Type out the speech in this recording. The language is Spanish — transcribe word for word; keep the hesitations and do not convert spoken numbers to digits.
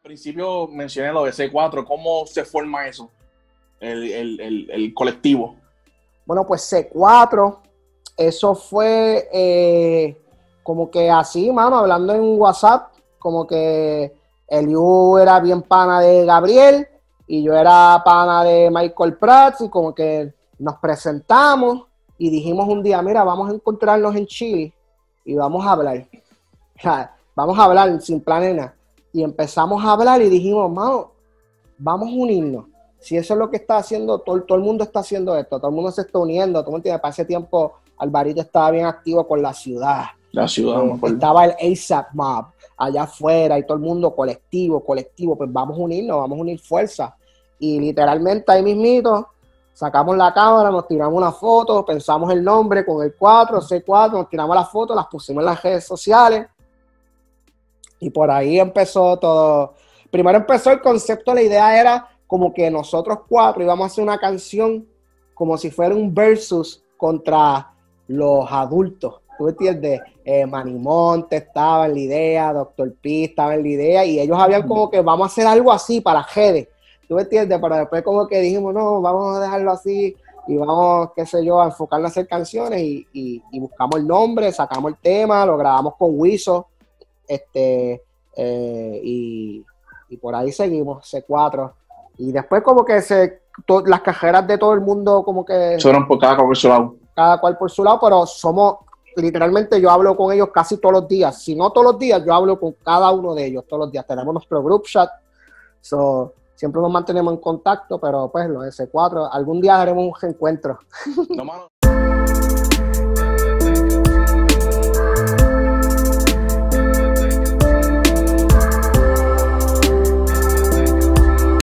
principio mencioné lo de C cuatro, ¿cómo se forma eso? El, el, el, el colectivo. Bueno, pues C cuatro, eso fue eh, como que así, mano, hablando en WhatsApp, como que Eliu era bien pana de Gabriel y yo era pana de Michael Prats y como que nos presentamos y dijimos un día, mira, vamos a encontrarnos en Chile y vamos a hablar. O sea, vamos a hablar sin planena. Y empezamos a hablar y dijimos, mano, vamos a unirnos. Si eso es lo que está haciendo, todo, todo el mundo está haciendo esto, todo el mundo se está uniendo, todo el mundo, para ese tiempo Alvarito estaba bien activo con la ciudad. La ciudad, eh, estaba el ASAP Mob allá afuera y todo el mundo colectivo, colectivo, pues vamos a unirnos, vamos a unir fuerzas. Y literalmente ahí mismito, sacamos la cámara, nos tiramos una foto, pensamos el nombre con el cuatro, C cuatro, nos tiramos las fotos, las pusimos en las redes sociales y por ahí empezó todo. Primero empezó el concepto, la idea era como que nosotros cuatro íbamos a hacer una canción como si fuera un versus contra los adultos. ¿Tú entiendes? Eh, Manimonte estaba en la idea, Doctor P estaba en la idea y ellos habían como que vamos a hacer algo así para Gede. ¿Tú entiendes? Pero después como que dijimos, no, vamos a dejarlo así y vamos, qué sé yo, a enfocarnos a hacer canciones y, y, y buscamos el nombre, sacamos el tema, lo grabamos con Wiso, este, eh, y, y por ahí seguimos, C cuatro. Y después como que se, to, las cajeras de todo el mundo como que... Son por cada cual por su lado. Cada cual por su lado, pero somos, literalmente yo hablo con ellos casi todos los días. Si no todos los días, yo hablo con cada uno de ellos todos los días. Tenemos nuestro group chat, so, siempre nos mantenemos en contacto, pero pues lo de C cuatro, algún día haremos un reencuentro. No, mano.